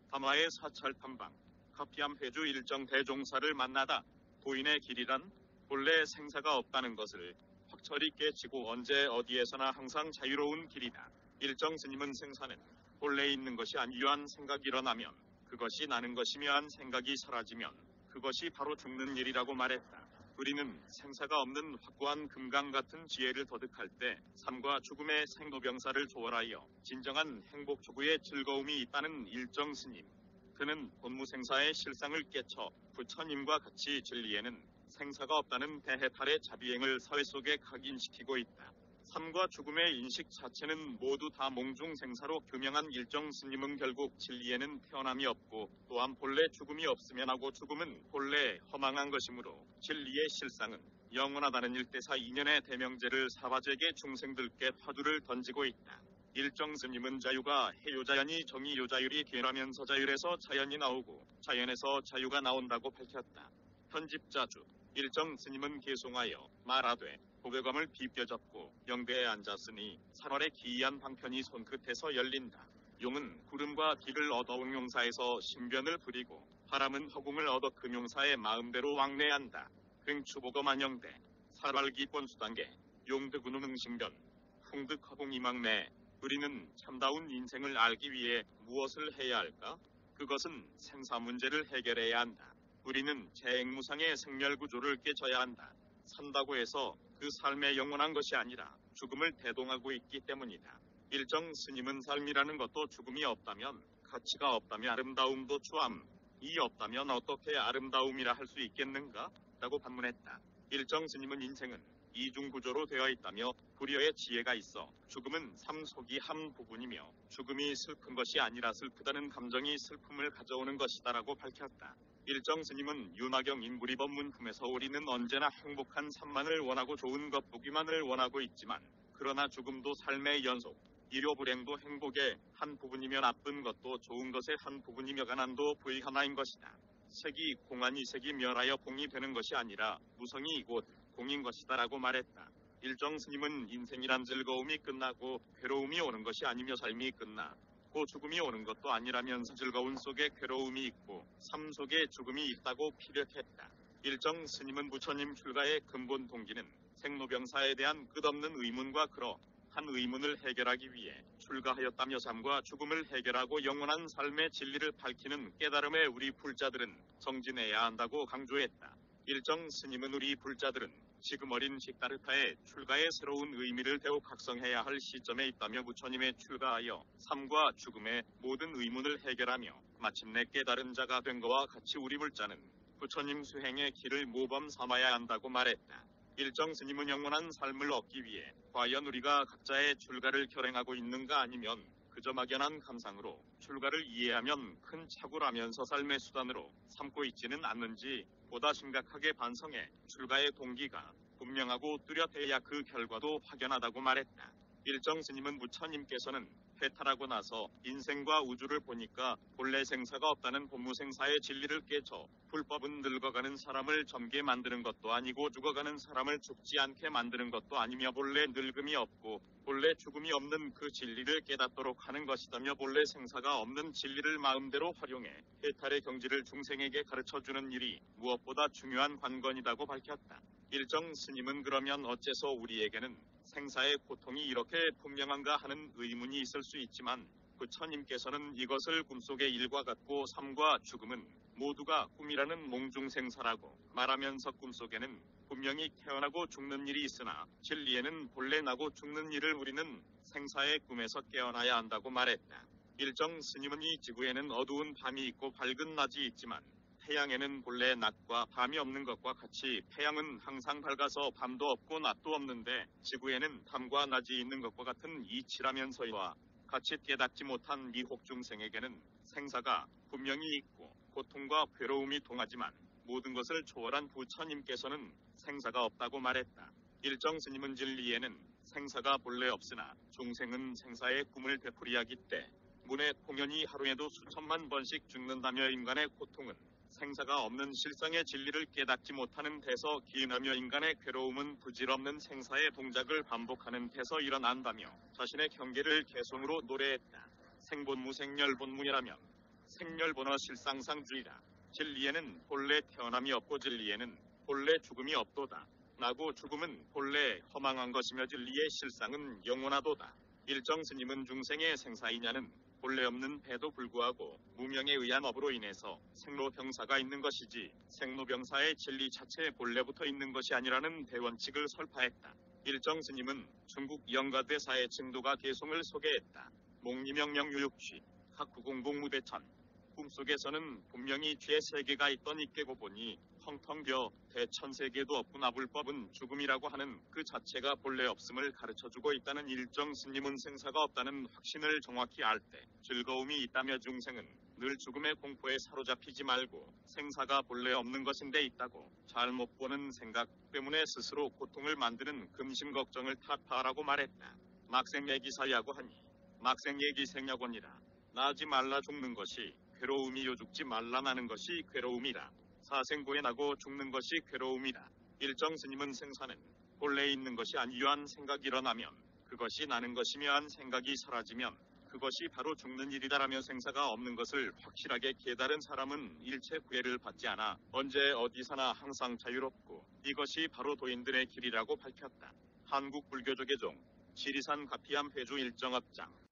담화의 사찰 탐방, 카피암 회주 일정 대종사를 만나다 도인의 길이란 본래 생사가 없다는 것을 확철이 깨치고 언제 어디에서나 항상 자유로운 길이다. 일정 스님은 생사는 본래 있는 것이 아니유한 생각이 일어나면 그것이 나는 것이며 한 생각이 사라지면 그것이 바로 죽는 일이라고 말했다. 우리는 생사가 없는 확고한 금강 같은 지혜를 터득할 때 삶과 죽음의 생로병사를 초월하여 진정한 행복 추구의 즐거움이 있다는 일정 스님. 그는 본무생사의 실상을 깨쳐 부처님과 같이 진리에는 생사가 없다는 대해탈의 자비행을 사회 속에 각인시키고 있다. 삶과 죽음의 인식 자체는 모두 다 몽중생사로 규명한 일정 스님은 결국 진리에는 태어남이 없고 또한 본래 죽음이 없으면 하고 죽음은 본래 허망한 것이므로 진리의 실상은 영원하다는 일대사 인연의 대명제를 사바제계 중생들께 화두를 던지고 있다. 일정 스님은 자유가 해요자연이 정의요자율이 괴라면서 자율에서 자연이 나오고 자연에서 자유가 나온다고 밝혔다. 편집자주 일정 스님은 계송하여 말하되 고개검을 비껴잡고 영대에 앉았으니 3월의 기이한 방편이 손끝에서 열린다. 용은 구름과 비를 얻어 응용사에서 신변을 부리고 바람은 허공을 얻어 금용사의 마음대로 왕래한다. 횡추보검 안영대 살발기권 수단계 용득운운 응신변 풍득허공 이망내. 우리는 참다운 인생을 알기 위해 무엇을 해야 할까? 그것은 생사 문제를 해결해야 한다. 우리는 재행무상의 생멸구조를 깨쳐야 한다. 산다고 해서 그 삶에 영원한 것이 아니라 죽음을 대동하고 있기 때문이다. 일정 스님은 삶이라는 것도 죽음이 없다면 가치가 없다면 아름다움도 추함이 없다면 어떻게 아름다움이라 할 수 있겠는가? 라고 반문했다. 일정 스님은 인생은 이중구조로 되어 있다며 불여의 지혜가 있어 죽음은 삶 속이 한 부분이며 죽음이 슬픈 것이 아니라 슬프다는 감정이 슬픔을 가져오는 것이다라고 밝혔다. 일정 스님은 윤화경 인구리법문품에서 우리는 언제나 행복한 삶만을 원하고 좋은 것 보기만을 원하고 있지만 그러나 죽음도 삶의 연속, 일요불행도 행복의 한 부분이며 나쁜 것도 좋은 것의 한 부분이며 가난도 부의 하나인 것이다. 색이 공안이 색이 멸하여 공이 되는 것이 아니라 무성이 곧 공인 것이다라고 말했다. 일정 스님은 인생이란 즐거움이 끝나고 괴로움이 오는 것이 아니며 삶이 끝나 고 죽음이 오는 것도 아니라면서 즐거움 속에 괴로움이 있고 삶 속에 죽음이 있다고 피력했다. 일정 스님은 부처님 출가의 근본 동기는 생로병사에 대한 끝없는 의문과 그러한 의문을 해결하기 위해 출가하였다며 삶과 죽음을 해결하고 영원한 삶의 진리를 밝히는 깨달음에 우리 불자들은 정진해야 한다고 강조했다. 일정 스님은 우리 불자들은 지금 어린 식다르타의 출가의 새로운 의미를 더욱 각성해야 할 시점에 있다며 부처님의 출가하여 삶과 죽음의 모든 의문을 해결하며 마침내 깨달은 자가 된 것과 같이 우리 불자는 부처님 수행의 길을 모범 삼아야 한다고 말했다. 일정 스님은 영원한 삶을 얻기 위해 과연 우리가 각자의 출가를 결행하고 있는가 아니면 그저 막연한 감상으로 출가를 이해하면 큰 착오라면서 삶의 수단으로 삼고 있지는 않는지 보다 심각하게 반성해 출가의 동기가 분명하고 뚜렷해야 그 결과도 확연하다고 말했다. 일정 스님은 부처님께서는 해탈하고 나서 인생과 우주를 보니까 본래 생사가 없다는 본무생사의 진리를 깨쳐 불법은 늙어가는 사람을 젊게 만드는 것도 아니고 죽어가는 사람을 죽지 않게 만드는 것도 아니며 본래 늙음이 없고 본래 죽음이 없는 그 진리를 깨닫도록 하는 것이다며 본래 생사가 없는 진리를 마음대로 활용해 해탈의 경지를 중생에게 가르쳐주는 일이 무엇보다 중요한 관건이라고 밝혔다. 일정 스님은 그러면 어째서 우리에게는 생사의 고통이 이렇게 분명한가 하는 의문이 있을 수 있지만 부처님께서는 이것을 꿈속의 일과 같고 삶과 죽음은 모두가 꿈이라는 몽중생사라고 말하면서 꿈속에는 분명히 태어나고 죽는 일이 있으나 진리에는 본래 나고 죽는 일을 우리는 생사의 꿈에서 깨어나야 한다고 말했다. 일정 스님은 이 지구에는 어두운 밤이 있고 밝은 낮이 있지만 태양에는 본래 낮과 밤이 없는 것과 같이 태양은 항상 밝아서 밤도 없고 낮도 없는데 지구에는 밤과 낮이 있는 것과 같은 이치라면서 이와 같이 깨닫지 못한 미혹 중생에게는 생사가 분명히 있고 고통과 괴로움이 동하지만 모든 것을 초월한 부처님께서는 생사가 없다고 말했다. 일정 스님은 진리에는 생사가 본래 없으나 중생은 생사의 꿈을 되풀이하기 때문에 공연히 하루에도 수천만 번씩 죽는다며 인간의 고통은 생사가 없는 실상의 진리를 깨닫지 못하는 데서 기인하며 인간의 괴로움은 부질없는 생사의 동작을 반복하는 데서 일어난다며 자신의 경계를 개성으로 노래했다. 생본무생멸본무녀라면 생멸본어 실상상주의라. 진리에는 본래 태어남이 없고 진리에는 본래 죽음이 없도다. 나고 죽음은 본래 허망한 것이며 진리의 실상은 영원하도다. 일정 스님은 중생의 생사이냐는 본래 없는 배도 불구하고 무명에 의한 업으로 인해서 생로병사가 있는 것이지 생로병사의 진리 자체에 본래부터 있는 것이 아니라는 대원칙을 설파했다. 일정 스님은 중국 영가대사의 증도가 개송을 소개했다. 목리명령 유육취 학구공공무대천 꿈속에서는 분명히 죄 세계가 있던 있게고 보니 텅텅 비어 대천세계도 없구나. 불법은 죽음이라고 하는 그 자체가 본래 없음을 가르쳐주고 있다는 일정 스님은 생사가 없다는 확신을 정확히 알 때 즐거움이 있다며 중생은 늘 죽음의 공포에 사로잡히지 말고 생사가 본래 없는 것인데 있다고 잘못 보는 생각 때문에 스스로 고통을 만드는 근심 걱정을 타파하라고 말했다. 막생얘기사야고 하니 막생얘기생야곤이라. 나지 말라 죽는 것이 괴로움이요 죽지 말라 나는 것이 괴로움이라. 사생고에 나고 죽는 것이 괴로움이라. 일정 스님은 생사는 본래 있는 것이 아니유한 생각이 일어나면 그것이 나는 것이며 한 생각이 사라지면 그것이 바로 죽는 일이다라며 생사가 없는 것을 확실하게 깨달은 사람은 일체 구애를 받지 않아 언제 어디서나 항상 자유롭고 이것이 바로 도인들의 길이라고 밝혔다. 한국 불교조계종 지리산 가피암 회주 일정합장